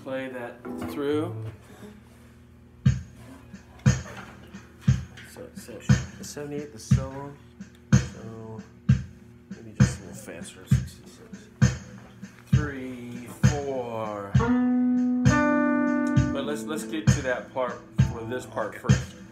play that through. So 78 the solo. So maybe just a little faster. 66. 3, 4. But let's get to that part for this part first.